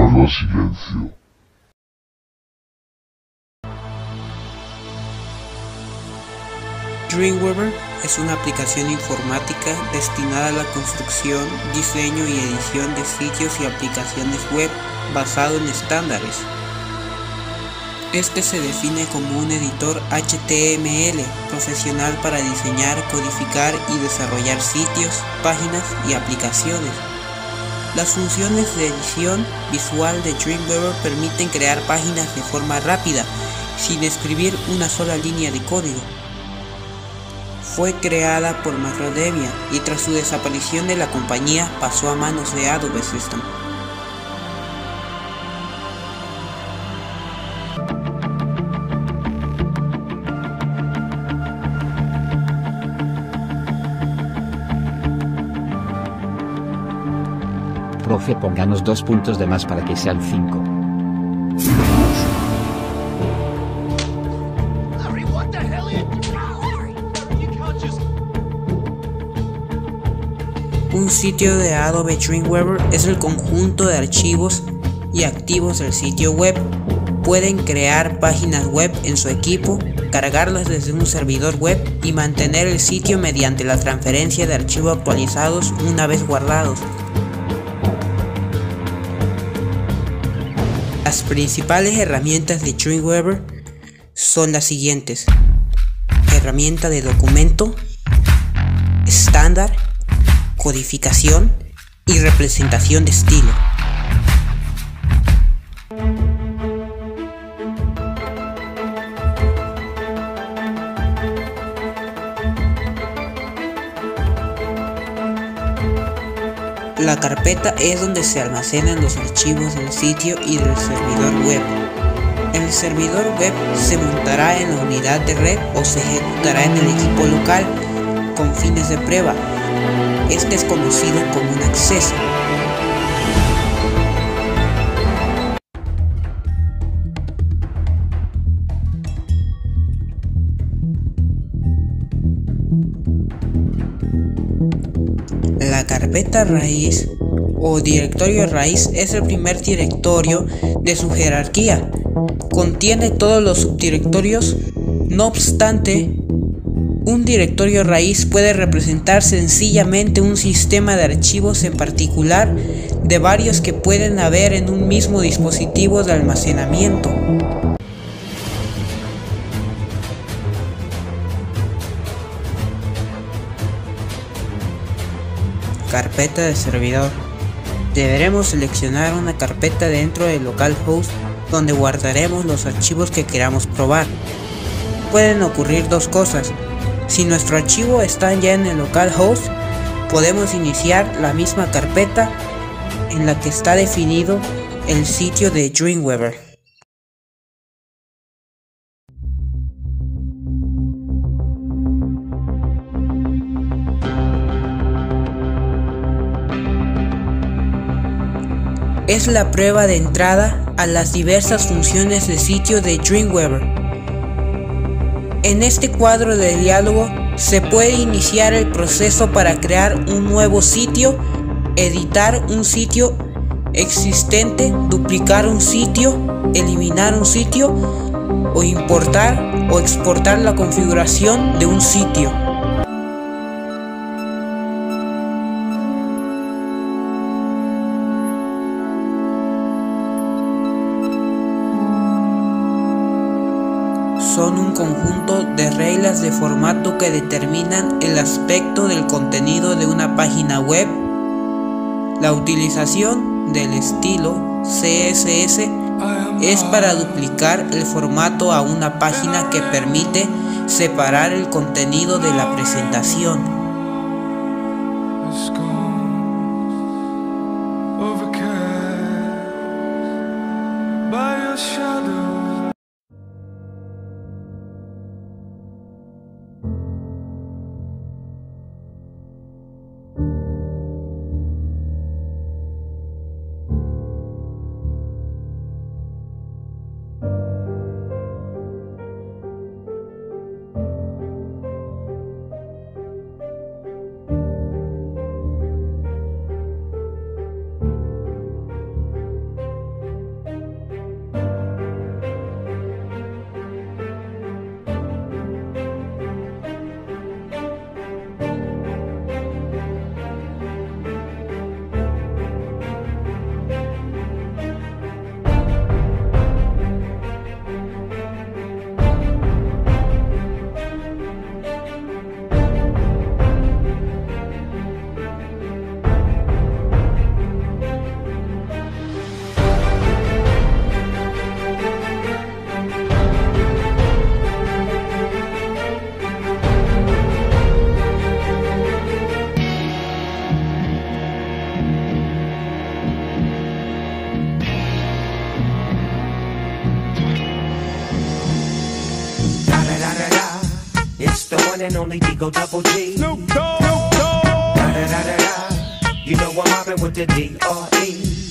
guarda silencio. Dreamweaver es una aplicación informática destinada a la construcción, diseño y edición de sitios y aplicaciones web basado en estándares. Este se define como un editor HTML profesional para diseñar, codificar y desarrollar sitios, páginas y aplicaciones. Las funciones de edición visual de Dreamweaver permiten crear páginas de forma rápida, sin escribir una sola línea de código. Fue creada por Macromedia y tras su desaparición de la compañía pasó a manos de Adobe Systems. Profe, pónganos 2 puntos de más para que sean 5. Un sitio de Adobe Dreamweaver es el conjunto de archivos y activos del sitio web. Pueden crear páginas web en su equipo, cargarlas desde un servidor web y mantener el sitio mediante la transferencia de archivos actualizados una vez guardados. Las principales herramientas de Dreamweaver son las siguientes: herramienta de documento, estándar, codificación y representación de estilo. La carpeta es donde se almacenan los archivos del sitio y del servidor web. El servidor web se montará en la unidad de red o se ejecutará en el equipo local con fines de prueba. Este es conocido como un acceso. La carpeta raíz o directorio raíz es el primer directorio de su jerarquía. Contiene todos los subdirectorios. No obstante, un directorio raíz puede representar sencillamente un sistema de archivos en particular de varios que pueden haber en un mismo dispositivo de almacenamiento. Carpeta de servidor. Deberemos seleccionar una carpeta dentro del localhost donde guardaremos los archivos que queramos probar. Pueden ocurrir dos cosas. Si nuestro archivo está ya en el localhost, podemos iniciar la misma carpeta en la que está definido el sitio de Dreamweaver. Es la prueba de entrada a las diversas funciones de sitio de Dreamweaver. En este cuadro de diálogo se puede iniciar el proceso para crear un nuevo sitio, editar un sitio existente, duplicar un sitio, eliminar un sitio o importar o exportar la configuración de un sitio. Son un conjunto de reglas de formato que determinan el aspecto del contenido de una página web. La utilización del estilo CSS es para duplicar el formato a una página que permite separar el contenido de la presentación. one and only Digo Double G. Snoop Dogg. Da da da da da. You know I'm mobbing with the D.R.E.